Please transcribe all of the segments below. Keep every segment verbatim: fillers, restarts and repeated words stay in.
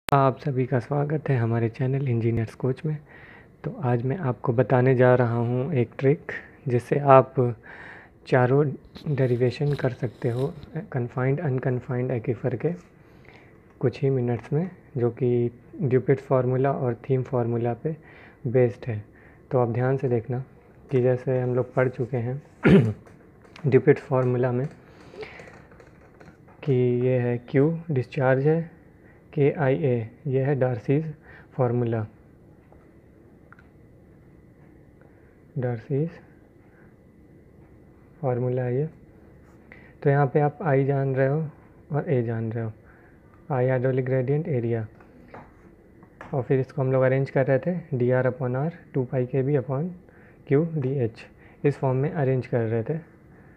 आप सभी का स्वागत है हमारे चैनल इंजीनियर्स कोच में। तो आज मैं आपको बताने जा रहा हूँ एक ट्रिक जिससे आप चारों डेरिवेशन कर सकते हो कन्फाइंड अनकन्फाइंड एक्वीफर के कुछ ही मिनट्स में, जो कि ड्यूपिट फार्मूला और थीम फार्मूला पे बेस्ड है। तो आप ध्यान से देखना कि जैसे हम लोग पढ़ चुके हैं ड्यूपिट फार्मूला में कि ये है Q डिस्चार्ज है, के आई ए ये है डार्सीज फार्मूला, डार्सीज फार्मूला ये। तो यहाँ पे आप आई जान रहे हो और ए जान रहे हो, आई हाइड्रोलिक ग्रेडियंट एरिया, और फिर इसको हम लोग अरेंज कर रहे थे D R upon R two pi के B upon Q D H, इस फॉर्म में अरेंज कर रहे थे।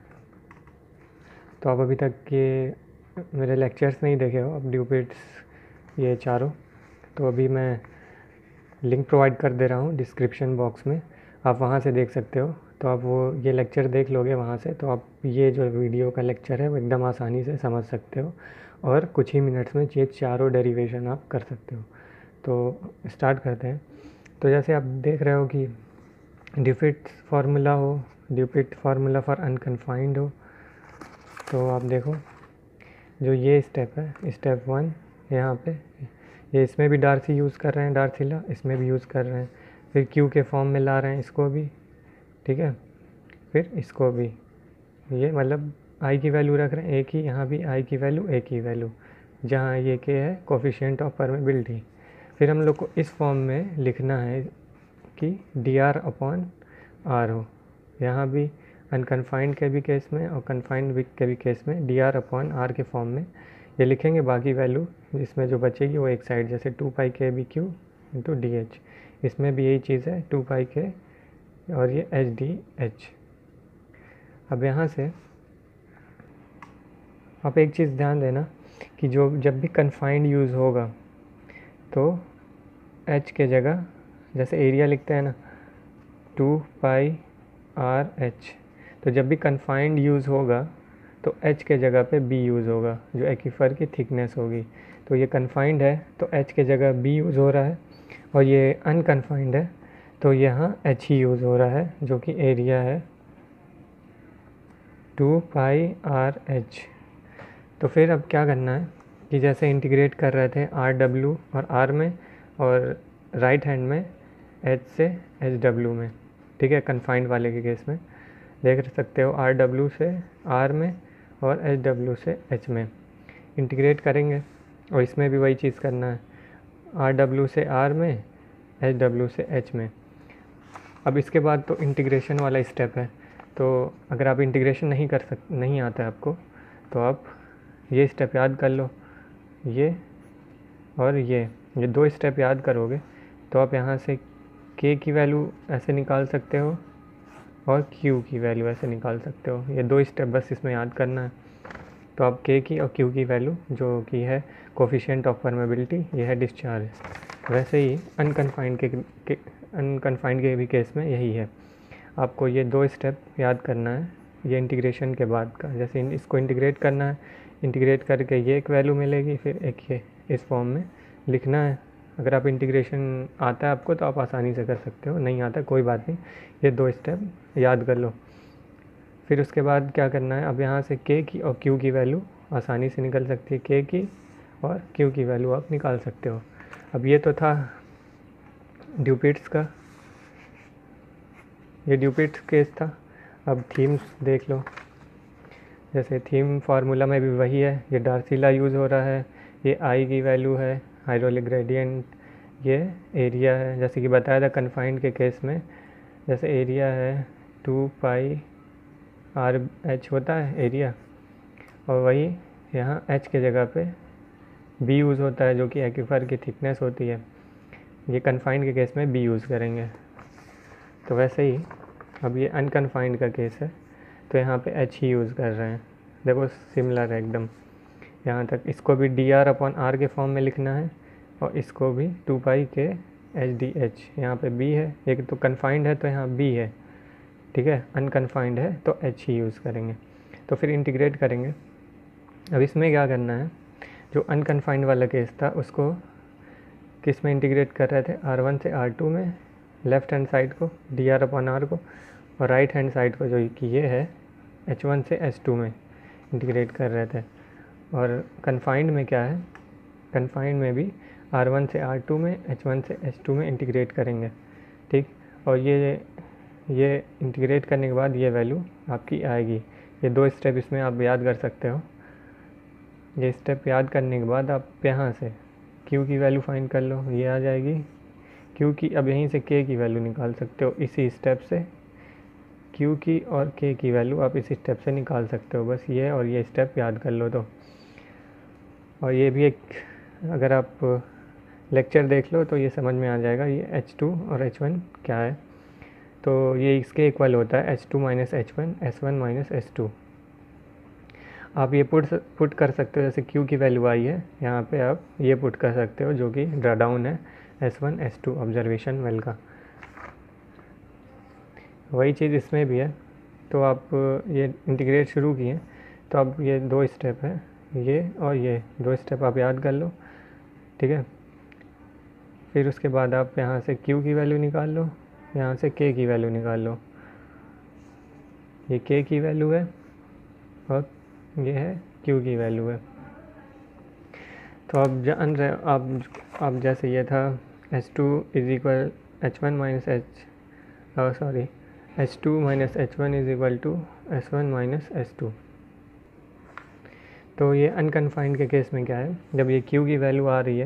तो आप अभी तक ये मेरे लेक्चर्स नहीं देखे हो अब ड्यूपिट्स ये चारों, तो अभी मैं लिंक प्रोवाइड कर दे रहा हूँ डिस्क्रिप्शन बॉक्स में, आप वहाँ से देख सकते हो। तो आप वो ये लेक्चर देख लोगे वहाँ से, तो आप ये जो वीडियो का लेक्चर है वो एकदम आसानी से समझ सकते हो और कुछ ही मिनट्स में ये चारों डेरिवेशन आप कर सकते हो। तो स्टार्ट करते हैं। तो जैसे आप देख रहे हो कि ड्यूपिट फार्मूला हो, ड्यूपिट फार्मूला फॉर अनकन्फाइंड हो, तो आप देखो जो ये स्टेप है, स्टेप वन यहाँ पे ये इसमें भी डार्सी यूज़ कर रहे हैं, डार्सीला इसमें भी यूज़ कर रहे हैं, फिर क्यू के फॉर्म में ला रहे हैं इसको भी, ठीक है, फिर इसको भी, ये मतलब आई की वैल्यू रख रहे हैं एक ही, यहाँ भी आई की वैल्यू एक ही वैल्यू, जहाँ ये के है कोफिशिएंट ऑफ परमेबिलिटी। फिर हम लोग को इस फॉर्म में लिखना है कि डी आर अपॉन आर हो, यहाँ भी अनकन्फाइंड के भी केस में और कन्फाइंड के भी केस में डी आर अपॉन आर के फॉर्म में ये लिखेंगे। बाकी वैल्यू इसमें जो बचेगी वो एक साइड, जैसे टू पाई के B Q into D H, इसमें भी यही चीज़ है टू पाई के और ये एच डी एच। अब यहाँ से आप एक चीज़ ध्यान देना कि जो जब भी कन्फाइंड यूज़ होगा तो एच के जगह, जैसे एरिया लिखते हैं ना टू पाई आर एच, तो जब भी कन्फाइंड यूज़ होगा तो h के जगह पे b यूज़ होगा, जो एक्वीफर की थिकनेस होगी। तो ये कन्फाइंड है तो h के जगह b यूज़ हो रहा है, और ये अनकन्फाइंड है तो यहाँ h ही यूज़ हो रहा है, जो कि एरिया है टू पाई आर एच। तो फिर अब क्या करना है कि जैसे इंटीग्रेट कर रहे थे आर डब्ल्यू और आर में, और राइट हैंड में h से एच डब्ल्यू में, ठीक है, कन्फाइंड वाले के केस में देख सकते हो आर डब्ल्यू से आर में और एच डब्ल्यू से एच में इंटीग्रेट करेंगे, और इसमें भी वही चीज़ करना है, आर डब्ल्यू से आर में, एच डब्ल्यू से एच में। अब इसके बाद तो इंटीग्रेशन वाला स्टेप है, तो अगर आप इंटीग्रेशन नहीं कर सक नहीं आता है आपको, तो आप ये स्टेप याद कर लो, ये और ये ये दो स्टेप याद करोगे तो आप यहाँ से k की वैल्यू ऐसे निकाल सकते हो और Q की वैल्यू ऐसे निकाल सकते हो। ये दो स्टेप बस इसमें याद करना है। तो आप K की और Q की वैल्यू, जो कि है कोफिशिएंट ऑफ परमेबिलिटी, ये है डिस्चार्ज। वैसे ही अनकन्फाइंड के, के अनकन्फाइंड के भी केस में यही है। आपको ये दो स्टेप याद करना है ये इंटीग्रेशन के बाद का। जैसे इसको इंटीग्रेट करना है, इंटीग्रेट करके ये एक वैल्यू मिलेगी, फिर एक ये इस फॉर्म में लिखना है। अगर आप इंटीग्रेशन आता है आपको तो आप आसानी से कर सकते हो, नहीं आता कोई बात नहीं, ये दो स्टेप याद कर लो। फिर उसके बाद क्या करना है, अब यहाँ से k की और q की वैल्यू आसानी से निकल सकती है, k की और q की वैल्यू आप निकाल सकते हो। अब ये तो था ड्यूपिट्स का, ये ड्यूपिट्स केस था। अब थीम्स देख लो, जैसे थीम फार्मूला में भी वही है, ये डार्सीला यूज़ हो रहा है, ये आई की वैल्यू है हाइड्रोलिक ग्रेडियंट, ये एरिया है, जैसे कि बताया था कन्फाइंड के केस में, जैसे एरिया है टू पाई आर एच होता है एरिया, और वही यहाँ एच के जगह पे बी यूज़ होता है, जो कि एक्वीफर की थिकनेस होती है। ये कन्फाइंड के केस में बी यूज़ करेंगे। तो वैसे ही अब ये अनकन्फाइंड का केस है, तो यहाँ पे एच ही यूज़ कर रहे हैं। देखो सिमिलर है एकदम यहाँ तक। इसको भी डी आर अपॉन आर के फॉर्म में लिखना है, और इसको भी टू पाई के एच डी एच, यहाँ पे बी है, एक तो कन्फाइंड है तो यहाँ बी है, ठीक है, अनकन्फाइंड है तो एच ही यूज़ करेंगे। तो फिर इंटीग्रेट करेंगे। अब इसमें क्या करना है, जो अनकन्फाइंड वाला केस था उसको किस में इंटीग्रेट कर रहे थे, आर वन से आर टू में लेफ़्ट हैंड साइड को डी आर अपॉन आर को, और राइट हैंड साइड को जो कि ये है एच वन से एच टू में इंटीग्रेट कर रहे थे। और कन्फाइंड में क्या है, कन्फाइंड में भी आर वन से आर टू में, एच वन से एच टू में इंटीग्रेट करेंगे, ठीक। और ये ये इंटीग्रेट करने के बाद ये वैल्यू आपकी आएगी। ये दो स्टेप इसमें आप याद कर सकते हो। ये स्टेप याद करने के बाद आप यहाँ से Q की वैल्यू फाइंड कर लो, ये आ जाएगी Q की। अब यहीं से K की वैल्यू निकाल सकते हो इसी स्टेप से। Q की और K की वैल्यू आप इसी स्टेप से निकाल सकते हो, बस ये और ये स्टेप याद कर लो तो। और ये भी एक, अगर आप लेक्चर देख लो तो ये समझ में आ जाएगा ये एच टू और एच वन क्या है। तो ये इसके इक्वल होता है H two minus H one, S one minus S two. आप ये पुट पुट कर सकते हो, जैसे Q की वैल्यू आई है यहाँ पे आप ये पुट कर सकते हो, जो कि ड्रा डाउन है S one S two observation well का। वही चीज़ इसमें भी है। तो आप ये इंटीग्रेट शुरू किए तो अब ये दो स्टेप है, ये और ये दो स्टेप आप याद कर लो, ठीक है। फिर उसके बाद आप यहाँ से Q की वैल्यू निकाल लो, यहाँ से K की वैल्यू निकाल लो। ये K की वैल्यू है और ये है Q की वैल्यू है। तो आप जान रहे आप आप जैसे ये था H two is equal H one minus H sorry H two minus H one is equal to S one minus S two. तो ये अनकन्फाइंड के केस में क्या है, जब ये Q की वैल्यू आ रही है,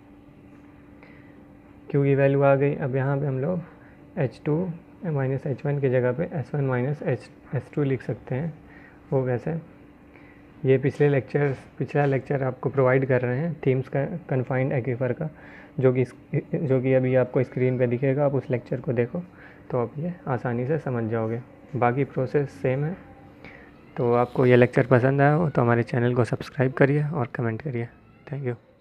Q की वैल्यू आ गई, अब यहाँ पे हम लोग H two minus H one की जगह पे S one minus H S two लिख सकते हैं। वो कैसे, ये पिछले लेक्चर पिछला लेक्चर आपको प्रोवाइड कर रहे हैं थीम्स का कन्फाइंड एक्वीफर का, जो कि जो कि अभी आपको स्क्रीन पे दिखेगा। आप उस लेक्चर को देखो तो आप ये आसानी से समझ जाओगे। बाकी प्रोसेस सेम है। तो आपको ये लेक्चर पसंद आया हो तो हमारे चैनल को सब्सक्राइब करिए और कमेंट करिए। Thank you.